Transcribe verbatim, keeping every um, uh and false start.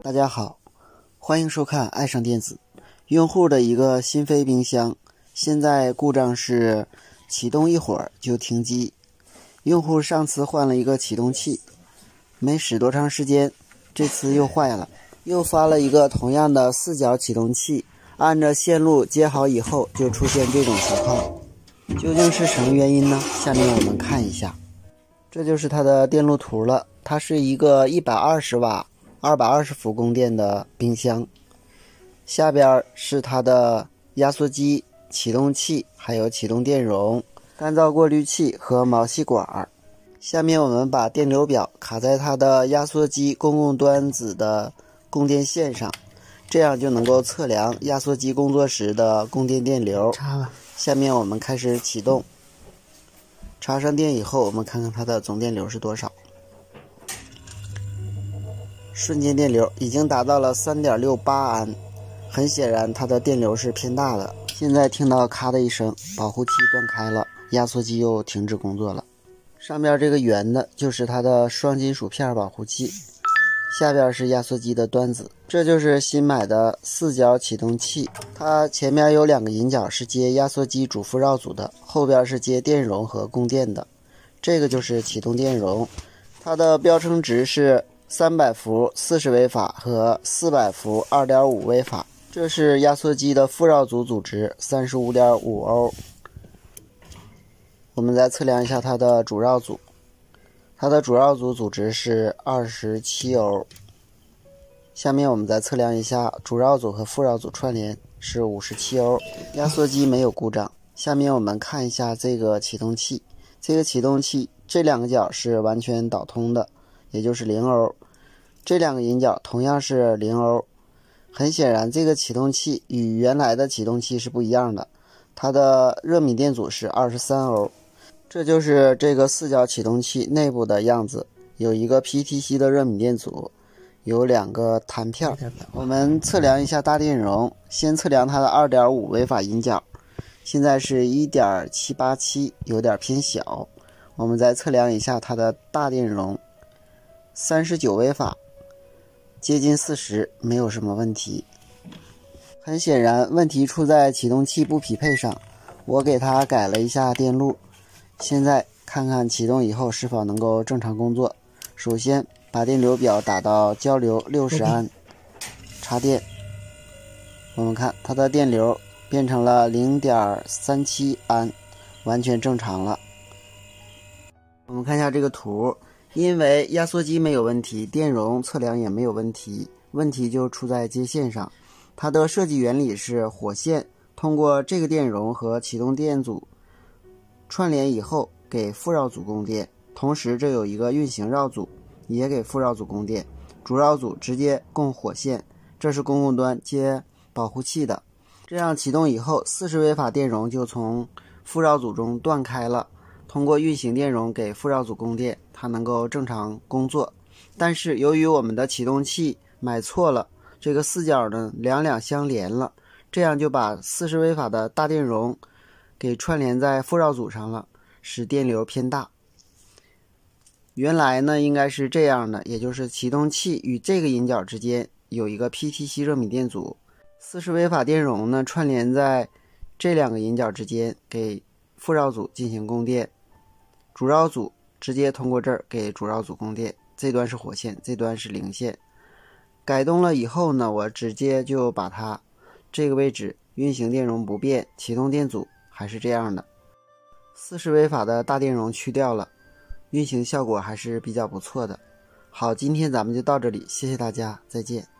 大家好，欢迎收看爱上电子。用户的一个新飞冰箱，现在故障是启动一会儿就停机。用户上次换了一个启动器，没使多长时间，这次又坏了，又发了一个同样的四角启动器，按着线路接好以后就出现这种情况，究竟是什么原因呢？下面我们看一下，这就是它的电路图了。它是一个一百二十瓦二百二十伏供电的冰箱，下边是它的压缩机、启动器，还有启动电容、干燥过滤器和毛细管。下面我们把电流表卡在它的压缩机公共端子的供电线上，这样就能够测量压缩机工作时的供电电流。下面我们开始启动，插上电以后，我们看看它的总电流是多少。瞬间电流已经达到了 三点六八 安，很显然它的电流是偏大的。现在听到咔的一声，保护器断开了，压缩机又停止工作了。上面这个圆的就是它的双金属片保护器，下边是压缩机的端子。这就是新买的四角启动器，它前面有两个引脚是接压缩机主副绕组的，后边是接电容和供电的。这个就是启动电容，它的标称值是三百伏四十微法和四百伏 二点五微法。这是压缩机的副绕组组值 三十五点五欧。我们再测量一下它的主绕组，它的主绕组组值是二十七欧。下面我们再测量一下主绕组和副绕组串联是五十七欧。压缩机没有故障。下面我们看一下这个启动器，这个启动器这两个角是完全导通的，也就是零欧，这两个引脚同样是零欧。很显然这个启动器与原来的启动器是不一样的，它的热敏电阻是二十三欧。这就是这个四角启动器内部的样子，有一个 P T C 的热敏电阻，有两个弹片。我们测量一下大电容，先测量它的 二点五微法引脚，现在是 一点七八七， 有点偏小。我们再测量一下它的大电容，三十九微法，接近四十，没有什么问题。很显然问题出在启动器不匹配上，我给它改了一下电路，现在看看启动以后是否能够正常工作。首先把电流表打到交流六十安，插电，我们看它的电流变成了 零点三七安，完全正常了。我们看一下这个图，因为压缩机没有问题，电容测量也没有问题，问题就出在接线上。它的设计原理是火线通过这个电容和启动电阻串联以后给副绕组供电，同时这有一个运行绕组也给副绕组供电，主绕组直接供火线，这是公共端接保护器的。这样启动以后，四十微法电容就从副绕组中断开了，通过运行电容给副绕组供电，它能够正常工作。但是由于我们的启动器买错了，这个四角呢两两相连了，这样就把四十微法的大电容给串联在副绕组上了，使电流偏大。原来呢应该是这样的，也就是启动器与这个引脚之间有一个 P T C 热敏电阻，四十微法电容呢串联在这两个引脚之间给副绕组进行供电，主绕组直接通过这儿给主绕组供电，这端是火线，这端是零线。改动了以后呢，我直接就把它这个位置运行电容不变，启动电阻还是这样的，四十微法的大电容去掉了，运行效果还是比较不错的。好，今天咱们就到这里，谢谢大家，再见。